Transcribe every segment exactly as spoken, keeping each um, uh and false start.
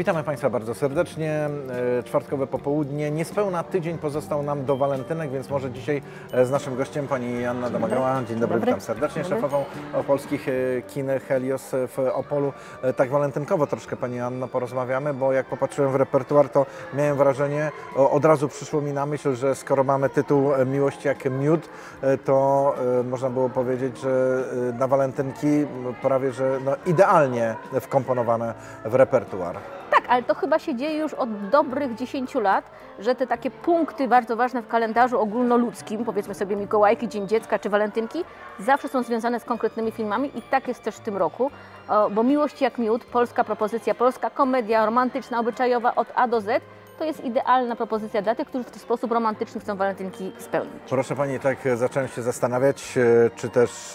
Witamy Państwa bardzo serdecznie. Czwartkowe popołudnie. Niespełna tydzień pozostał nam do walentynek, więc może dzisiaj z naszym gościem pani Joanna Domagała. Dzień dobry, dobry. Witam serdecznie. Dobry. Szefową polskich kin Helios w Opolu. Tak walentynkowo troszkę pani Joanno porozmawiamy, bo jak popatrzyłem w repertuar, to miałem wrażenie, od razu przyszło mi na myśl, że skoro mamy tytuł Miłość jak miód, to można było powiedzieć, że na walentynki prawie, że no, idealnie wkomponowane w repertuar. Tak, ale to chyba się dzieje już od dobrych dziesięciu lat, że te takie punkty bardzo ważne w kalendarzu ogólnoludzkim, powiedzmy sobie Mikołajki, Dzień Dziecka czy Walentynki, zawsze są związane z konkretnymi filmami i tak jest też w tym roku, bo Miłość jak miód, polska propozycja, polska komedia romantyczna, obyczajowa od A do Z, to jest idealna propozycja dla tych, którzy w ten sposób romantyczny chcą walentynki spełnić. Proszę Pani, tak zacząłem się zastanawiać, czy też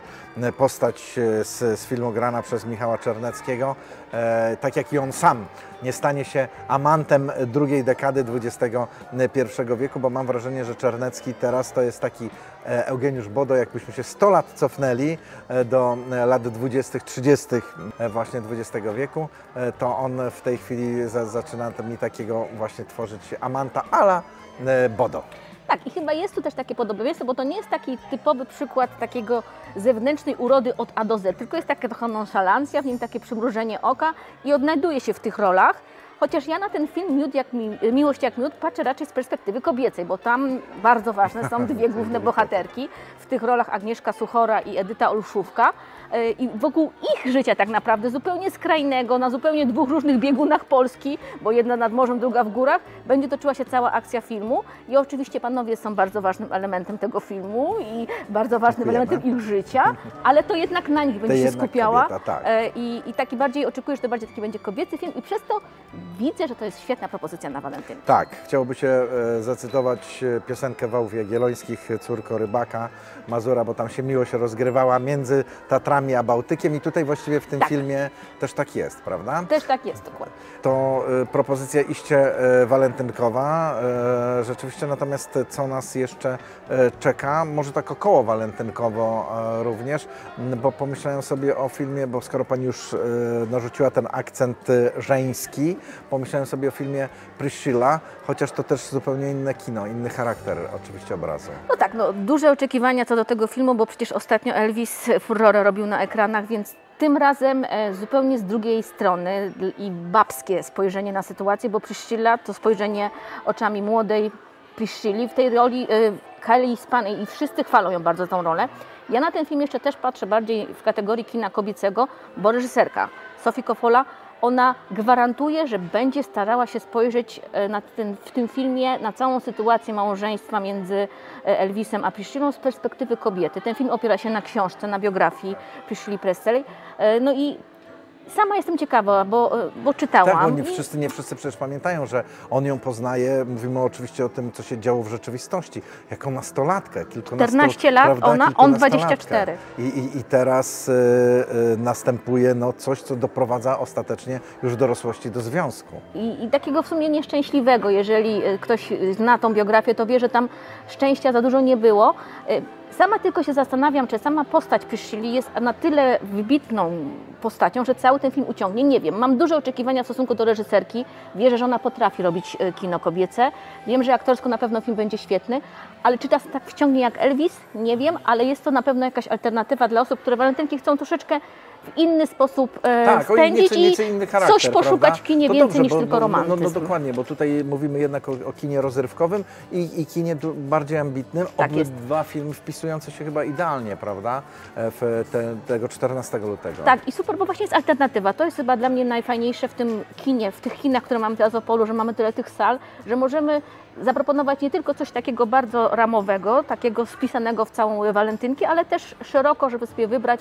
postać z, z filmu grana przez Michała Czerneckiego, tak jak i on sam, nie stanie się amantem drugiej dekady dwudziestego pierwszego wieku, bo mam wrażenie, że Czernecki teraz to jest taki Eugeniusz Bodo, jakbyśmy się sto lat cofnęli do lat dwudziestych, trzydziestych właśnie dwudziestego wieku, to on w tej chwili za, zaczyna mi takiego właśnie tworzyć amanta a la Bodo. Tak, i chyba jest tu też takie podobieństwo, bo to nie jest taki typowy przykład takiego zewnętrznej urody od A do Z, tylko jest taka trochę nonszalancja, w nim takie przymrużenie oka i odnajduje się w tych rolach. Chociaż ja na ten film Miód jak mi, Miłość jak miód patrzę raczej z perspektywy kobiecej, bo tam bardzo ważne są dwie główne bohaterki, w tych rolach Agnieszka Suchora i Edyta Olszówka. I wokół ich życia tak naprawdę zupełnie skrajnego, na zupełnie dwóch różnych biegunach Polski, bo jedna nad morzem, druga w górach, będzie toczyła się cała akcja filmu. I oczywiście panowie są bardzo ważnym elementem tego filmu i bardzo ważnym Dziękujemy. elementem ich życia, ale to jednak na nich będzie się skupiała. Kobieta, tak. I, I taki bardziej oczekuję, że to bardziej taki będzie kobiecy film i przez to widzę, że to jest świetna propozycja na walentynki. Tak, chciałoby się e, zacytować piosenkę Wałów Jagiellońskich, Córko rybaka, Mazura, bo tam się miłość rozgrywała między Tatrami a Bałtykiem i tutaj właściwie w tym tak. filmie też tak jest, prawda? Też tak jest, dokładnie. To e, propozycja iście e, walentynkowa, e, rzeczywiście, natomiast co nas jeszcze e, czeka, może tak około walentynkowo e, również, bo pomyślałem sobie o filmie, bo skoro pani już e, narzuciła ten akcent e, żeński, pomyślałem sobie o filmie Priscilla, chociaż to też zupełnie inne kino, inny charakter oczywiście obrazu. No tak, no, duże oczekiwania co do tego filmu, bo przecież ostatnio Elvis furorę robił na ekranach, więc tym razem e, zupełnie z drugiej strony i babskie spojrzenie na sytuację, bo Priscilla to spojrzenie oczami młodej Priscilli. W tej roli e, Kelly Span i wszyscy chwalą ją bardzo tą rolę. Ja na ten film jeszcze też patrzę bardziej w kategorii kina kobiecego, bo reżyserka Sofia Coppola, ona gwarantuje, że będzie starała się spojrzeć na ten, w tym filmie na całą sytuację małżeństwa między Elvisem a Priscillą z perspektywy kobiety. Ten film opiera się na książce, na biografii Priscilli Presley. No i sama jestem ciekawa, bo, bo czytałam. Tak, bo nie wszyscy, nie wszyscy przecież pamiętają, że on ją poznaje. Mówimy oczywiście o tym, co się działo w rzeczywistości. Jako nastolatkę. czternaście lat, prawda, ona, on dwadzieścia cztery. I, i, i teraz y, y, następuje no, coś, co doprowadza ostatecznie już w dorosłości do związku. I, I takiego w sumie nieszczęśliwego. Jeżeli ktoś zna tą biografię, to wie, że tam szczęścia za dużo nie było. Sama tylko się zastanawiam, czy sama postać Priscilli jest na tyle wybitną postacią, że cały ten film uciągnie. Nie wiem, mam duże oczekiwania w stosunku do reżyserki. Wierzę, że ona potrafi robić kino kobiece. Wiem, że aktorsko na pewno film będzie świetny, ale czy tas tak wciągnie jak Elvis? Nie wiem, ale jest to na pewno jakaś alternatywa dla osób, które walentynki chcą troszeczkę w inny sposób e, tak, spędzić nieco, nieco inny charakter, i coś poszukać prawda? w kinie to więcej dobrze, niż bo, tylko bo, romantyzm. No, no dokładnie, bo tutaj mówimy jednak o, o kinie rozrywkowym i, i kinie bardziej ambitnym. Tak jest. Obydwa filmy wpisujące się chyba idealnie, prawda, w te, tego czternastego lutego. Tak i super, bo właśnie jest alternatywa. To jest chyba dla mnie najfajniejsze w tym kinie, w tych kinach, które mamy teraz w Opolu, że mamy tyle tych sal, że możemy zaproponować nie tylko coś takiego bardzo ramowego, takiego spisanego w całą walentynki, ale też szeroko, żeby sobie wybrać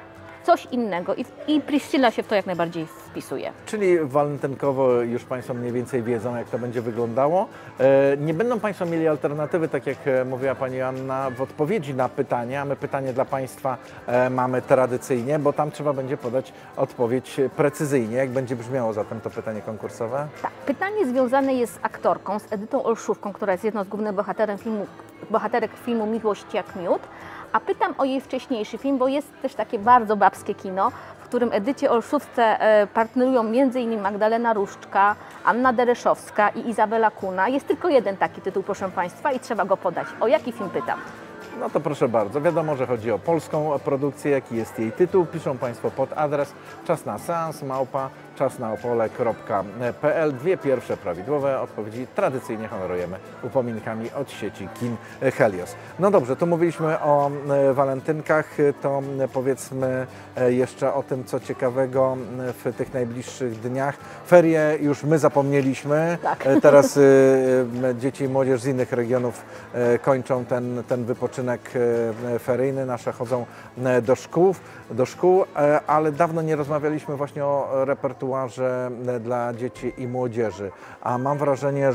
coś innego i, i Priscilla się w to jak najbardziej wpisuje. Czyli walentynkowo już Państwo mniej więcej wiedzą, jak to będzie wyglądało. E, nie będą Państwo mieli alternatywy, tak jak mówiła Pani Anna, w odpowiedzi na pytanie, a my pytanie dla Państwa e, mamy tradycyjnie, bo tam trzeba będzie podać odpowiedź precyzyjnie. Jak będzie brzmiało zatem to pytanie konkursowe? Tak, pytanie związane jest z aktorką, z Edytą Olszówką, która jest jedną z głównych bohaterem filmu, bohaterek filmu Miłość jak miód. A pytam o jej wcześniejszy film, bo jest też takie bardzo babskie kino, w którym Edycie Olszówce partnerują między innymi Magdalena Różczka, Anna Dereszowska i Izabela Kuna. Jest tylko jeden taki tytuł, proszę Państwa, i trzeba go podać. O jaki film pytam? No to proszę bardzo, wiadomo, że chodzi o polską produkcję, jaki jest jej tytuł. Piszą Państwo pod adres czas na seans małpa czasnaopole kropka p l. Dwie pierwsze prawidłowe odpowiedzi tradycyjnie honorujemy upominkami od sieci kin Helios. No dobrze, to mówiliśmy o walentynkach, to powiedzmy jeszcze o tym, co ciekawego w tych najbliższych dniach. Ferie już my zapomnieliśmy, tak. Teraz dzieci i młodzież z innych regionów kończą ten, ten wypoczynek feryjny, nasze chodzą do szkół, do szkół, ale dawno nie rozmawialiśmy właśnie o repertuarze dla dzieci i młodzieży, a mam wrażenie,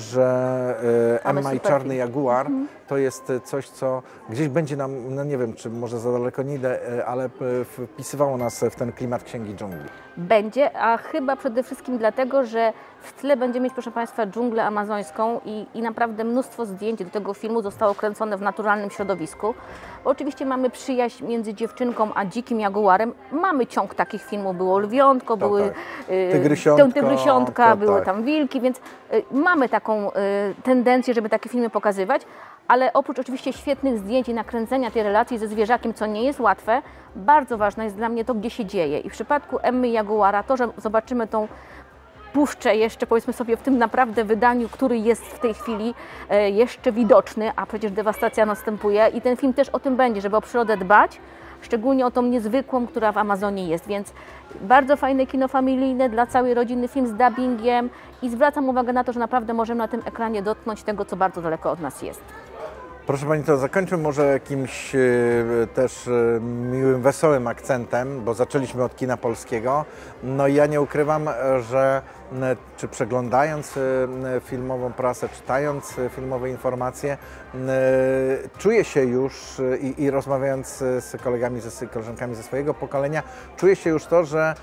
że Emma i Czarny Jaguar to jest coś, co gdzieś będzie nam, no nie wiem, czy może za daleko nie idę, ale wpisywało nas w ten klimat Księgi Dżungli. Będzie, a chyba przede wszystkim dlatego, że w tle będziemy mieć, proszę Państwa, dżunglę amazońską i, i naprawdę mnóstwo zdjęć do tego filmu zostało kręcone w naturalnym środowisku. Bo oczywiście mamy przyjaźń między dziewczynką a dzikim jaguarem. Mamy ciąg takich filmów, było lwiątko, to były tak. Tygrysiątko, tygrysiątka, to były tak. tam wilki, więc y, mamy taką y, tendencję, żeby takie filmy pokazywać. Ale oprócz oczywiście świetnych zdjęć i nakręcenia tej relacji ze zwierzakiem, co nie jest łatwe, bardzo ważne jest dla mnie to, gdzie się dzieje. I w przypadku Emmy i Jaguara to, że zobaczymy tą puszczę jeszcze, powiedzmy sobie, w tym naprawdę wydaniu, który jest w tej chwili e, jeszcze widoczny, a przecież dewastacja następuje i ten film też o tym będzie, żeby o przyrodę dbać, szczególnie o tą niezwykłą, która w Amazonii jest, więc bardzo fajne kino familijne dla całej rodziny, film z dubbingiem i zwracam uwagę na to, że naprawdę możemy na tym ekranie dotknąć tego, co bardzo daleko od nas jest. Proszę Pani, to zakończmy może jakimś też miłym, wesołym akcentem, bo zaczęliśmy od kina polskiego. No i ja nie ukrywam, że czy przeglądając filmową prasę, czytając filmowe informacje, czuję się już i, i rozmawiając z kolegami, z koleżankami ze swojego pokolenia, czuję się już to, że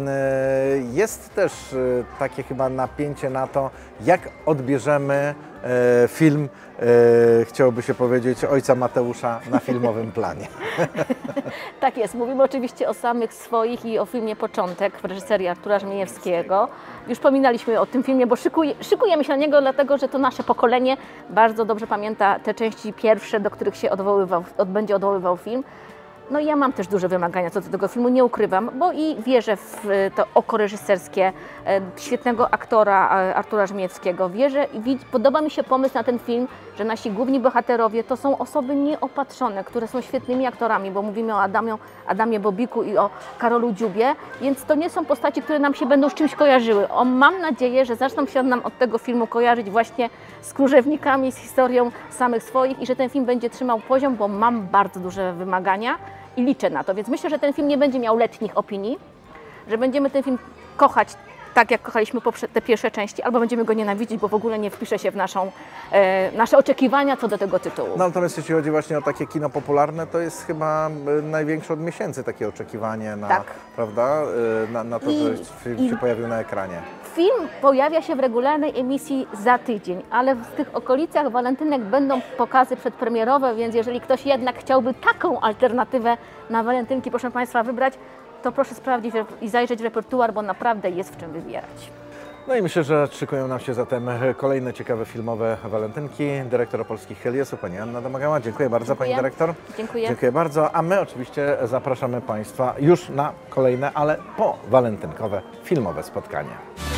jest też takie chyba napięcie na to, jak odbierzemy film, chciałoby się powiedzieć, ojca Mateusza na filmowym planie. Tak jest, mówimy oczywiście o samych swoich i o filmie Początek w reżyserii Artura Żmijewskiego. Już wspominaliśmy o tym filmie, bo szykuje, szykujemy się na niego, dlatego że to nasze pokolenie bardzo dobrze pamięta te części pierwsze, do których się odwoływał, od, będzie odwoływał film. No i ja mam też duże wymagania co do tego filmu, nie ukrywam, bo i wierzę w to oko reżyserskie świetnego aktora Artura Żmijewskiego. Wierzę i podoba mi się pomysł na ten film, że nasi główni bohaterowie to są osoby nieopatrzone, które są świetnymi aktorami, bo mówimy o Adamie, Adamie Bobiku i o Karolu Dziubie, więc to nie są postaci, które nam się będą z czymś kojarzyły. O, mam nadzieję, że zaczną się nam od tego filmu kojarzyć właśnie z Króżewnikami, z historią samych swoich i że ten film będzie trzymał poziom, bo mam bardzo duże wymagania i liczę na to, więc myślę, że ten film nie będzie miał letnich opinii, że będziemy ten film kochać tak, jak kochaliśmy te pierwsze części, albo będziemy go nienawidzić, bo w ogóle nie wpisze się w naszą, e, nasze oczekiwania co do tego tytułu. No natomiast jeśli chodzi właśnie o takie kino popularne, to jest chyba największe od miesięcy takie oczekiwanie na, tak. prawda, na, na to, I, że film i... się pojawił na ekranie. Film pojawia się w regularnej emisji za tydzień, ale w tych okolicach walentynek będą pokazy przedpremierowe, więc jeżeli ktoś jednak chciałby taką alternatywę na walentynki, proszę Państwa, wybrać, to proszę sprawdzić i zajrzeć w repertuar, bo naprawdę jest w czym wybierać. No i myślę, że szykują nam się zatem kolejne ciekawe filmowe walentynki. Dyrektor Opolskich Heliosów, pani Anna Domagała. Dziękuję bardzo, Dziękuję. pani dyrektor. Dziękuję. Dziękuję bardzo, a my oczywiście zapraszamy Państwa już na kolejne, ale po walentynkowe filmowe spotkanie.